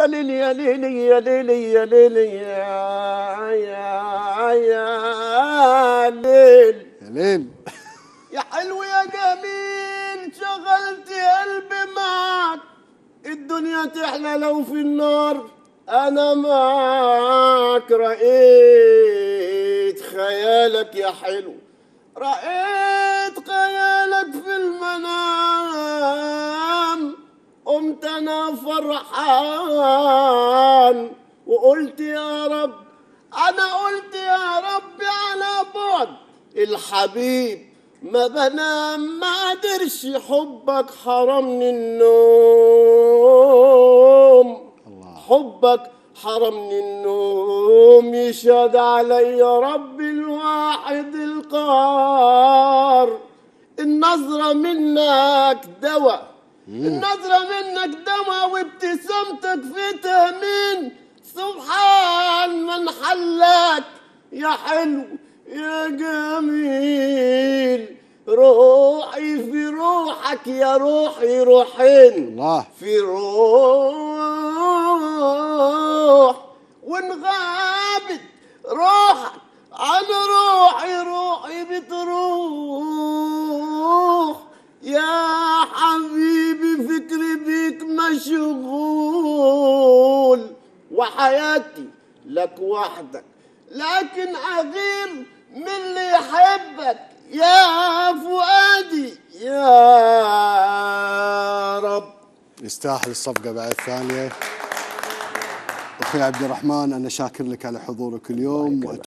يا ليلي يا ليلي يا ليلي يا ليلي يا ليل يا ليل. يا حلو يا جميل، شغلت قلبي معك. الدنيا تحلى لو في النار، انا معك. رأيت خيالك يا حلو، رأيت خيالك في المنام. قمت انا فرحان وقلت يا رب، انا قلت يا رب على بعد الحبيب ما بنام. ما قدرش حبك حرمني النوم، حبك حرمني النوم. يشهد علي رب الواحد القهار. النظرة منك دواء، النظرة منك دواء، وابتسامتك فيتامين. سبحان من حلك يا حلو يا جميل. روحي في روحك يا روحي، روحين الله في روح. وان غابت روحك عن روحي، روحي بتروح. يا حبيبي فكري بيك مشغول، وحياتي لك وحدك، لكن أغير من اللي يحبك يا فؤادي يا رب. يستاهل الصفقة بعد ثانية. أخوي عبد الرحمن، أنا شاكر لك على حضورك اليوم.